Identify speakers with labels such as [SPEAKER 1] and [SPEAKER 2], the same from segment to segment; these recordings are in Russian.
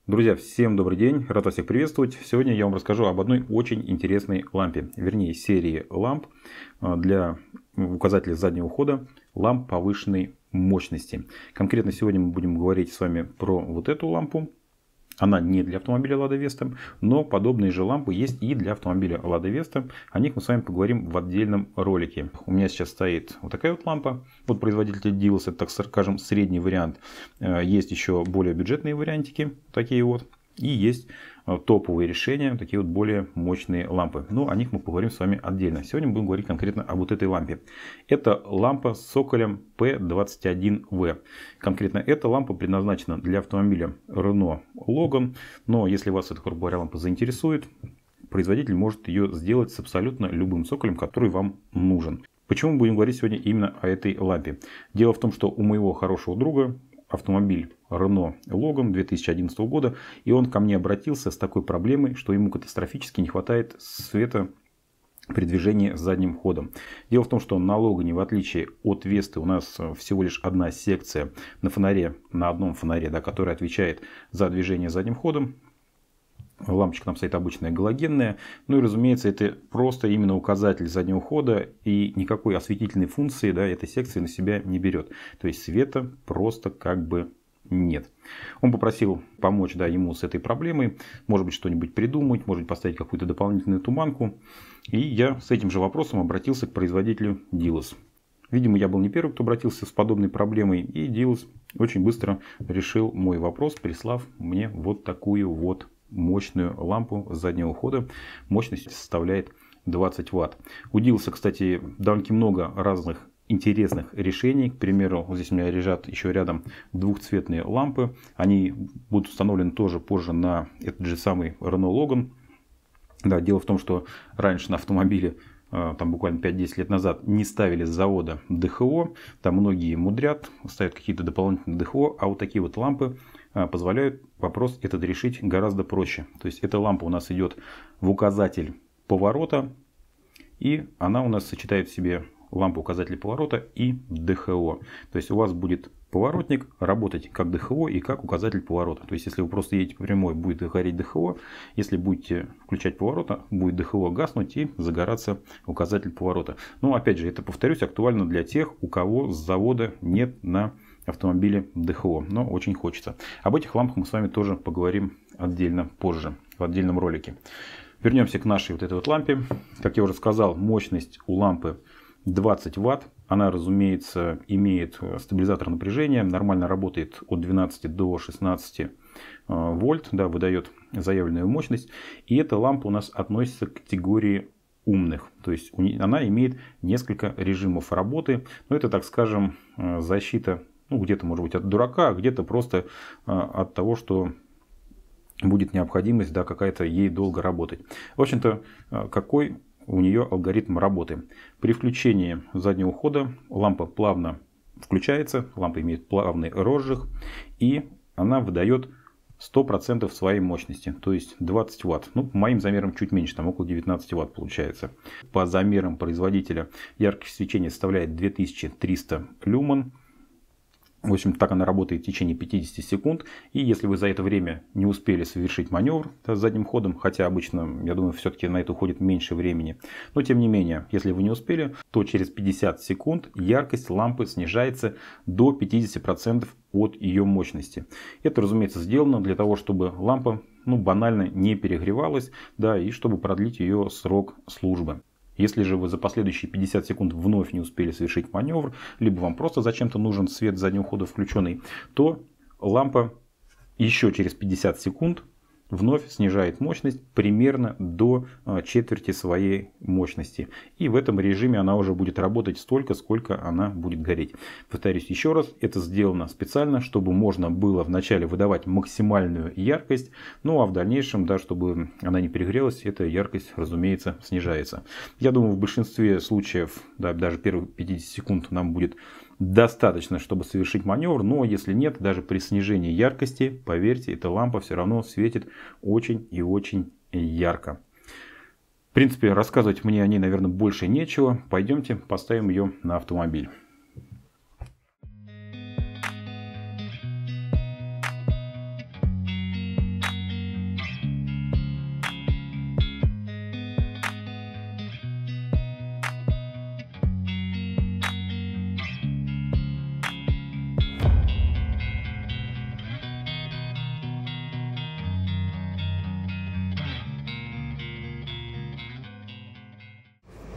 [SPEAKER 1] Друзья, всем добрый день, рад вас всех приветствовать. Сегодня я вам расскажу об одной очень интересной лампе, вернее серии ламп для указателя заднего хода, ламп повышенной мощности. Конкретно сегодня мы будем говорить с вами про вот эту лампу. Она не для автомобиля Lada Vesta, но подобные же лампы есть и для автомобиля Lada Vesta. О них мы с вами поговорим в отдельном ролике. У меня сейчас стоит вот такая вот лампа. Вот производитель Deals, это, так скажем, средний вариант. Есть еще более бюджетные вариантики, такие вот. И есть топовые решения, такие вот более мощные лампы. Но о них мы поговорим с вами отдельно. Сегодня мы будем говорить конкретно об вот этой лампе. Это лампа с соколем P21V. Конкретно эта лампа предназначена для автомобиля Renault Logan. Но если вас эта, грубо говоря, лампа заинтересует, производитель может ее сделать с абсолютно любым соколем, который вам нужен. Почему мы будем говорить сегодня именно о этой лампе? Дело в том, что у моего хорошего друга автомобиль Renault Logan 2011 года, и он ко мне обратился с такой проблемой, что ему катастрофически не хватает света при движении задним ходом. Дело в том, что на Логане, в отличие от Весты, у нас всего лишь одна секция на фонаре, на одном фонаре, да, которая отвечает за движение задним ходом. Лампочка там стоит обычная галогенная. Ну и разумеется, это просто именно указатель заднего хода, и никакой осветительной функции, да, этой секции на себя не берет. То есть света просто как бы нет. Он попросил помочь, да, ему с этой проблемой. Может быть, что-нибудь придумать, может быть, поставить какую-то дополнительную туманку. И я с этим же вопросом обратился к производителю Deals. Видимо, я был не первый, кто обратился с подобной проблемой. И Deals очень быстро решил мой вопрос, прислав мне вот такую вот мощную лампу заднего хода. Мощность составляет 20 Вт. У Deals, кстати, довольно много разных интересных решений. К примеру, вот здесь у меня лежат еще рядом двухцветные лампы. Они будут установлены тоже позже на этот же самый Renault Logan. Да, дело в том, что раньше на автомобиле, там буквально 5-10 лет назад, не ставили с завода ДХО. Там многие мудрят, ставят какие-то дополнительные ДХО. А вот такие вот лампы позволяют вопрос этот решить гораздо проще. То есть эта лампа у нас идет в указатель поворота, и она у нас сочетает в себе лампу указателя поворота и ДХО. То есть у вас будет поворотник работать как ДХО и как указатель поворота. То есть если вы просто едете по прямой, будет гореть ДХО. Если будете включать поворота, будет ДХО гаснуть и загораться указатель поворота. Но опять же, это, повторюсь, актуально для тех, у кого с завода нет на автомобиле ДХО, но очень хочется. Об этих лампах мы с вами тоже поговорим отдельно позже, в отдельном ролике. Вернемся к нашей вот этой вот лампе. Как я уже сказал, мощность у лампы 20 Вт. Она, разумеется, имеет стабилизатор напряжения, нормально работает от 12 до 16 вольт, да, выдает заявленную мощность. И эта лампа у нас относится к категории умных. То есть она имеет несколько режимов работы. Но это, так скажем, защита, ну, где-то, может быть, от дурака, а где-то просто от того, что будет необходимость, да, какая-то ей долго работать. В общем-то, какой у нее алгоритм работы? При включении заднего хода лампа плавно включается, лампа имеет плавный розжиг, и она выдает 100% своей мощности, то есть 20 Вт. Ну, по моим замерам чуть меньше, там около 19 Вт получается. По замерам производителя яркость свечения составляет 2300 люмен. В общем, так она работает в течение 50 секунд. И если вы за это время не успели совершить маневр с задним ходом, хотя обычно, я думаю, все-таки на это уходит меньше времени, но тем не менее, если вы не успели, то через 50 секунд яркость лампы снижается до 50% от ее мощности. Это, разумеется, сделано для того, чтобы лампа, ну, банально не перегревалась, да, и чтобы продлить ее срок службы. Если же вы за последующие 50 секунд вновь не успели совершить маневр, либо вам просто зачем-то нужен свет заднего хода включенный, то лампа еще через 50 секунд вновь снижает мощность примерно до четверти своей мощности. И в этом режиме она уже будет работать столько, сколько она будет гореть. Повторюсь еще раз, это сделано специально, чтобы можно было вначале выдавать максимальную яркость, ну а в дальнейшем, да, чтобы она не перегрелась, эта яркость, разумеется, снижается. Я думаю, в большинстве случаев, да, даже первых 50 секунд нам будет достаточно, чтобы совершить маневр, но если нет, даже при снижении яркости, поверьте, эта лампа все равно светит очень и очень ярко. В принципе, рассказывать мне о ней, наверное, больше нечего. Пойдемте поставим ее на автомобиль.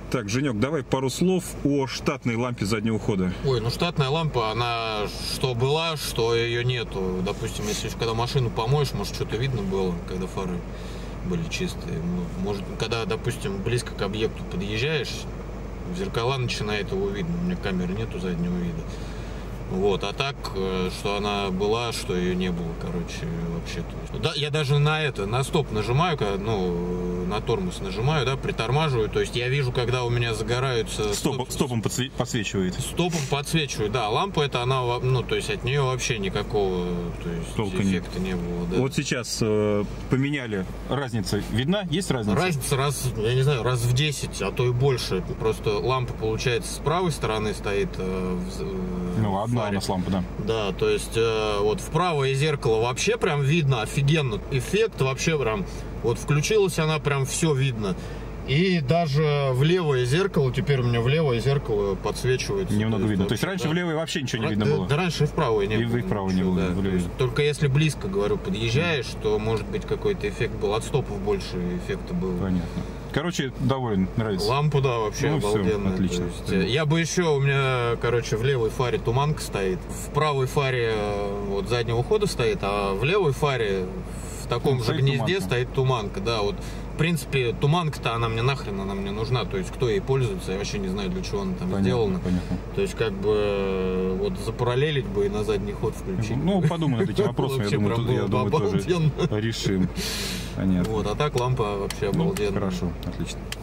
[SPEAKER 1] Так, Женек, давай пару слов о штатной лампе заднего хода.
[SPEAKER 2] Ой, ну штатная лампа, она что была, что ее нету. Допустим, если когда машину помоешь, может что-то видно было, когда фары были чистые. Может, когда, допустим, близко к объекту подъезжаешь, в зеркала начинает его видно. У меня камеры нету заднего вида. Вот, а так, что она была, что ее не было, короче, вообще-то. Да, я даже на стоп нажимаю, ну, на тормоз нажимаю, да, притормаживаю, то есть я вижу, когда у меня загораются...
[SPEAKER 1] Стопом подсвечивает.
[SPEAKER 2] Стопом подсвечивает, да, лампа это она, ну, то есть от нее вообще никакого, то есть толка эффекта не было, да.
[SPEAKER 1] Вот сейчас поменяли, разница видна? Есть разница?
[SPEAKER 2] Разница я не знаю, раз в 10, а то и больше. Просто лампа, получается, с правой стороны стоит,
[SPEAKER 1] ну, одна у нас лампа, да.
[SPEAKER 2] Да, то есть вот в правое зеркало вообще прям видно офигенно. Эффект вообще прям, вот включилась она, прям все видно. И даже в левое зеркало, теперь у меня в левое зеркало подсвечивается.
[SPEAKER 1] Немного видно. То есть раньше в левое вообще ничего не видно было?
[SPEAKER 2] Да, раньше и в правое не было.
[SPEAKER 1] И в правое не было.
[SPEAKER 2] Да. Только если близко, говорю, подъезжаешь, то может быть какой-то эффект был. От стопов больше эффекта было.
[SPEAKER 1] Понятно. Короче, доволен, нравится.
[SPEAKER 2] Лампа, да, вообще обалденная.
[SPEAKER 1] Все, отлично.
[SPEAKER 2] Я бы еще, у меня, короче, в левой фаре туманка стоит. В правой фаре вот заднего хода стоит, а в левой фаре в таком же гнезде стоит туманка. Да, вот. В принципе, туманка-то она мне нахрен, она мне нужна. То есть, кто ей пользуется, я вообще не знаю, для чего она там сделана.
[SPEAKER 1] Понятно.
[SPEAKER 2] То есть, как бы, вот запараллелить бы и на задний ход включить.
[SPEAKER 1] Ну, подумай над этим вопросом, я думаю, тоже решим. Понятно.
[SPEAKER 2] Вот, а так лампа вообще обалденная.
[SPEAKER 1] Хорошо, отлично.